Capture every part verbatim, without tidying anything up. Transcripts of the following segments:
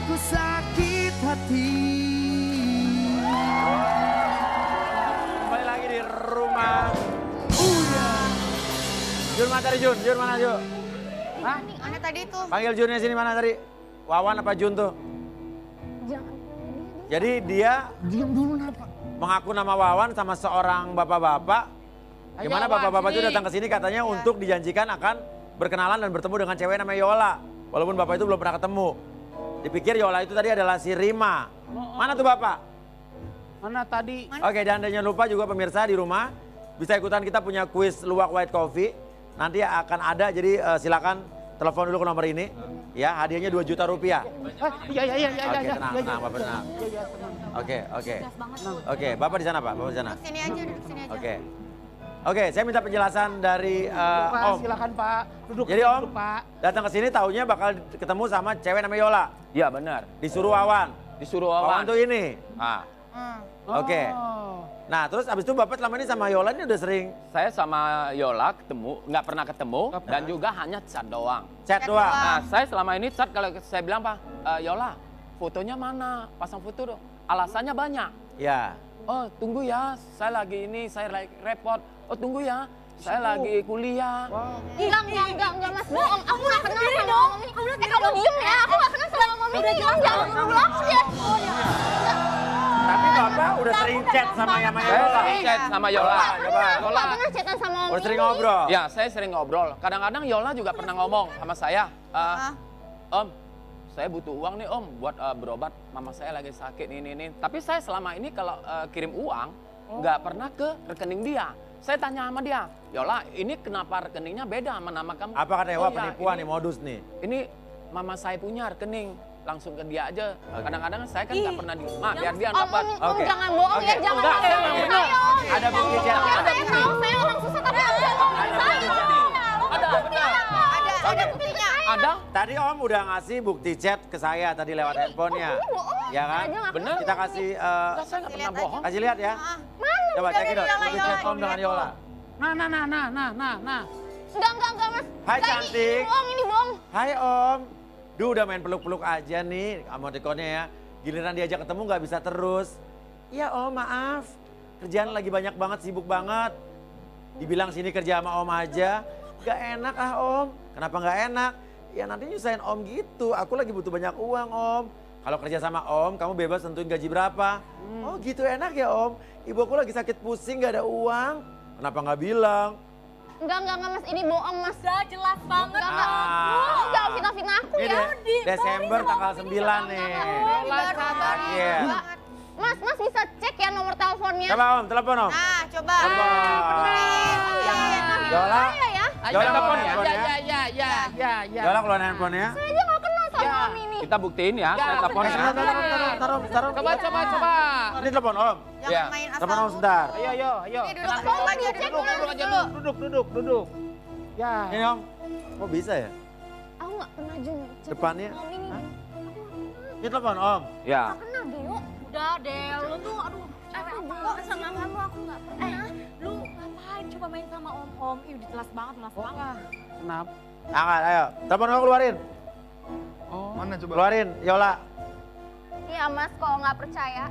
aku sakit hati. Kembali lagi di rumah. Udah. Jun mana tadi Jun? Jun mana Jun? Hah? Mana tadi tuh? Panggil Junnya sini mana tadi? Wawan apa Jun tuh? Jangan. Jadi dia Diam dulu kenapa? mengaku nama Wawan sama seorang bapak-bapak. Gimana bapak-bapak itu datang ke sini katanya ya. Untuk dijanjikan akan berkenalan dan bertemu dengan cewek namanya Yola. Walaupun bapak itu belum pernah ketemu. Dipikir Yola itu tadi adalah si Rima. Mana tuh bapak? Mana tadi? Mana? Oke, dan jangan lupa juga pemirsa di rumah bisa ikutan kita punya kuis luwak white coffee. Nanti akan ada, jadi uh, silakan telepon dulu ke nomor ini. Ya, hadiahnya dua juta rupiah. Iya, iya, iya, iya. Oke, tenang, tenang, Bapak tenang. Oke, oke. Oke, Bapak di sana, Pak. Bapak di sana. Duduk sini aja, duduk sini aja. Oke. Oke, saya minta penjelasan dari uh, Pak, Om. silakan Pak. Duduk. Jadi Om, duduk, Pak. datang ke sini taunya bakal ketemu sama cewek namanya Yola. Iya benar. Disuruh Wawan. Disuruh Wawan Wawan. tuh ini. Ah, Hmm. Oke. Oh. Nah, terus abis itu Bapak selama ini sama Yola ini udah sering saya sama Yola ketemu, nggak pernah ketemu Nggak pernah. dan juga hanya chat doang. chat Chat doang. doang. Nah, saya selama ini chat kalau saya bilang Pak, "Eh, Yola, fotonya mana? Pasang foto dong." Alasannya banyak. Ya. Oh, tunggu ya, saya lagi ini, saya lagi repot. Oh, tunggu ya, saya lagi kuliah. Enggak, enggak, enggak, enggak Mas, bohong. Aku nggak kenal sama Om ini. Eh, kamu diem ya, aku nggak kenal sama Om ini. Jangan dulu aku ya. Tapi Bapak udah sering chat sama yang namanya Saya Yola. sering chat sama Yola. Coba. Aku nggak pernah chatan sama Om Udah sering ini. ngobrol. Ya, saya sering ngobrol. Kadang-kadang Yola juga pernah ngomong sama saya, "Eh, Ah. Om, saya butuh uang nih Om buat eh, berobat. Mama saya lagi sakit ini ini." Tapi saya selama ini kalau eh, kirim uang nggak pernah ke rekening dia. Saya tanya sama dia, "Yola, ini kenapa rekeningnya beda sama nama kamu?" Apa katanya? "Oh Wah, ya, penipuan ini- nih, modus nih. Ini mama saya punya rekening, langsung ke dia aja. Kadang-kadang saya kan nggak pernah di rumah, biar dia Om, dapat. Om, Om Oke. jangan bohong ya, Oke. jangan Enggak, bohong. saya emang benar. Ada bukti chat. Saya tahu, saya orang susah tapi Om jangan bohong Ada saya. bukti. Ada, benar. Ada, ada Oke. buktinya. Ada? Tadi Om udah ngasih bukti chat ke saya tadi lewat handphonenya. Ya kan? Aja nggak Bener. Kita kasih, eh, Enggak, saya nggak pernah Lihat aja. bohong. kasih lihat ya. Ah, Mana? Coba Udah cekin dari dong, Yola, bukti Yola. chat Om dengan Yola. Nah, nah, nah, nah, nah, nah, nah. Enggak, enggak, enggak Mas. Hai, Enggak, cantik. Ini bohong, ini bohong. Hai Om. Duh udah main peluk-peluk aja nih emoticonnya ya. Giliran diajak ketemu nggak bisa terus. Iya Om maaf. Kerjaan lagi banyak banget, sibuk banget. Dibilang sini kerja sama Om aja. Gak enak ah Om. Kenapa gak enak? Ya nanti nyusahin Om gitu. Aku lagi butuh banyak uang Om. Kalau kerja sama Om, kamu bebas tentuin gaji berapa. Hmm. Oh gitu enak ya Om. Ibu aku lagi sakit pusing gak ada uang. Kenapa gak bilang? Enggak, enggak, enggak Mas. Ini bohong Mas. Udah jelas banget. Enggak, enggak. Ah. Bohong, jangan fitnah-fitnah aku Ini ya. De- Desember tanggal sembilan nih. Baru Akhir. banget. Mas, Mas bisa cek ya nomor teleponnya. Coba Om, telepon Om. Nah, coba. Telepon. Jangan Yola. saya ya. Ayo, Yola telepon keluarin ya. handphonenya. Ya, ya, ya, ya, ya. Yola keluarin handphonenya. Saya aja nggak kenal sama Ya. Om ini. Kita buktiin ya, saya telepon Eh, ya. sebentar, taruh, taruh, taruh, taruh. Coba, coba, coba. Ini telepon Om. Jangan Ya. main asal. Telepon Om sebentar. Ayo, ayo, ayo. Ini duduk Tenang dulu dulu, aja, duduk, cek duduk, dulu, duduk aja dulu. dulu. Duduk, duduk, duduk. Ya. Ini Om. Kok bisa ya? Aku nggak pernah Jun. cek Depannya? Om ini. Hah? Ini telepon Om. Ya. Nggak pernah Geo. Udah deh, lu tuh aduh cewek apaan sama kamu aku nggak pernah. Lu ngapain coba main sama om-om? Ih udah jelas banget, jelas banget. Kenapa? Angkat, ayo. Telepon kamu keluarin. Oh. Mana coba? Keluarin, Yola. Iya Mas, kalau nggak percaya.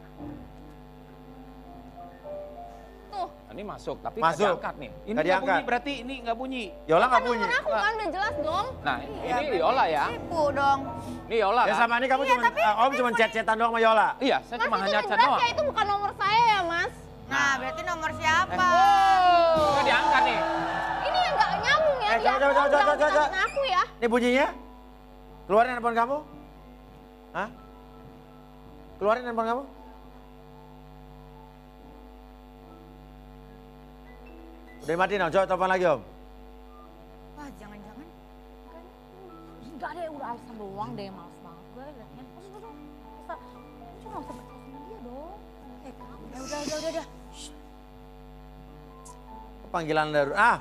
Tuh. Ini masuk, tapi Masuk. nggak diangkat nih. Ini Nggak nggak diangkat. bunyi, berarti ini nggak bunyi. Yola nggak Nomor bunyi. aku kan udah jelas dong. Nah, Iya, ini Yola ya. Tipu dong. Ini Yola Ya kan? sama ini kamu cuma, eh, Om cuma chat-chatan doang sama Yola. Iya, saya Mas cuma itu hanya udah chat jelas doang. ya itu bukan nomor saya ya Mas. Nah, berarti nomor siapa? Oh, nggak diangkat nih. Ini yang nggak nyambung ya. Eh, dia coba, coba, coba, jangan coba, coba. fitnah-fitnah aku ya. Ini bunyinya. Keluarin handphone kamu. Hah? Keluarin handphone kamu. Udah dimatiin Om, coba telepon lagi Om. Wah, jangan-jangan. Enggak deh, udah alasan doang deh, males banget gue liatnya. Kamu nggak dong, bisa, kamu cuma nggak usah percaya sama dia dong. Eh kamu, ya udah, udah, udah, udah. Shh. Panggilan darurat. Ah,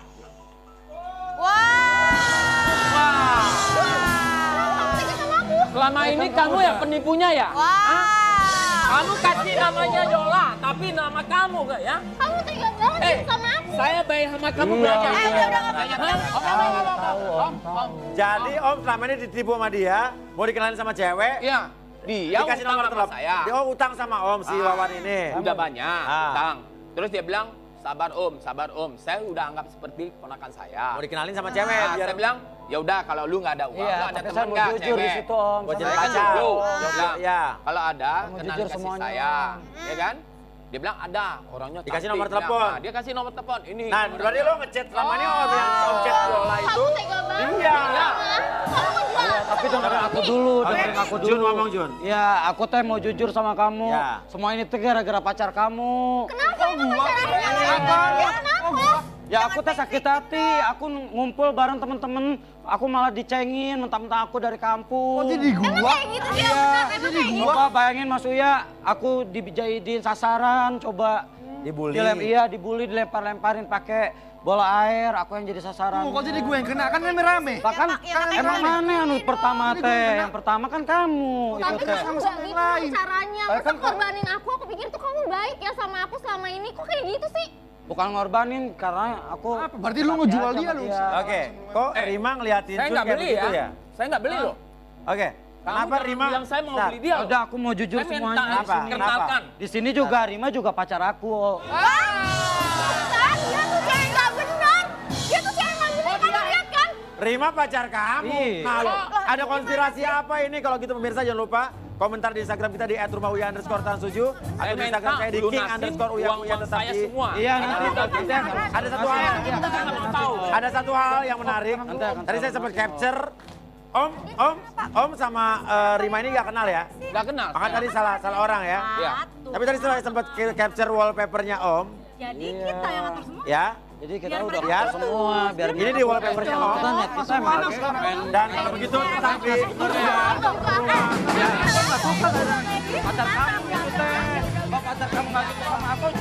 Wah. Selama ini kamu yang penipunya ya? Wah. Kamu kasih namanya Yola, tapi nama kamu gak ya? Kamu tega banget Eh, sih sama aku. saya baik sama kamu Iya, belajar. iya. Eh, udah, udah, nggak Belajar. apa-apa. Hah? Om, om, om, om, om, om. Jadi Om selama ini ditipu sama dia, mau dikenalin sama cewek, Iya, dia dikasih utang nomor sama telepon. saya. Dia oh, utang sama Om si Ah. Wawan ini. Udah banyak, Ah. utang. Terus dia bilang, sabar Om, sabar Om. Saya udah anggap seperti ponakan saya. Mau dikenalin sama cewek Nah, biar saya bilang, ya udah kalau lu nggak ada uang, Iya, lu ada tapi teman saya mau nggak jujur di cewek? situ, Om. Buat Sama jadi Saya kan pacar. dulu, Ya, dia bilang, ya. kalau ada, Mau kenal jujur kasih semuanya. saya, ya kan? Dia bilang ada, orangnya Dikasih cantik. nomor Bilang, telepon. nah, dia kasih nomor telepon. Ini. Nah, berarti lo ngechat selama ini Om yang Om chat Yola itu. Kamu tega banget. Iya. Kamu ngejual. Tapi dengerin aku dulu, dengerin aku dulu. Jun ngomong Jun. Ya, aku teh mau jujur sama kamu. Ya. Semua ini tuh gara-gara pacar kamu. Kenapa itu pacarannya? Ya, kenapa? Ya aku teh sakit hati, aku ngumpul bareng temen-temen, aku malah dicengin mentang-mentang aku dari kampung. Oh jadi Emang gua? kayak gitu sih yang benar. Emang kayak gitu. Coba bayangin Mas Uya, aku dijadiin sasaran, coba Dibully. dilem, iya dibully, dilempar-lemparin pakai bola air, aku yang jadi sasaran. Oh, kok jadi gue yang kena kan rame-rame? Bahkan Ya, makanya emang rame. mana anu pertama teh, yang pertama kan kamu itu Tapi teh. kamu gak gitu lain. caranya. Saya Masa kan- korbanin aku, aku pikir tuh kamu baik ya sama aku selama ini. Kok kayak gitu sih? Bukan ngorbanin karena aku. Apa? Berarti lu hati ngejual aja dia sama lu? Oke, kok Eh, Rima ngeliatin Saya Jun nggak kayak beli begitu ya. ya? Saya nggak beli loh. Oke, Kamu kenapa jangan Rima? bilang saya mau Bentar. beli dia loh. Udah aku mau jujur Saya minta semuanya. Kenapa? di sini. kenalkan. Di sini juga Rima juga pacar aku. Kan, dia tuh cewek gak benar. Dia tuh cewek gak benar, kamu lihat kan? Rima pacar kamu. Iya. Nah, lo, ada konspirasi apa ini? Kalau gitu pemirsa jangan lupa komentar di Instagram kita di et rumah uya underscore tansuju atau di Instagram saya di king underscore uya uya uang tetap saya di. semua. Iya nanti Ada nanti satu hal. Saya nggak tahu. Ada satu hal yang menarik. Nanti akan Tadi saya tahu. sempat capture. Om, Om, Om sama eh, Rima ini gak kenal ya? Nggak kenal. Bahkan tadi salah salah orang ya. Iya. Tapi tadi saya sempat ca- capture wallpapernya Om, Jadi kita yang ngatur semua. ya. Jadi kita Biar udah mereka Ya. tahu semua biar Ini di wallpapernya Om. kita niat kita emang pakai. Dan kalau begitu tetap di Pacar kamu itu teh. Kalau pacar kamu nggak gitu sama aku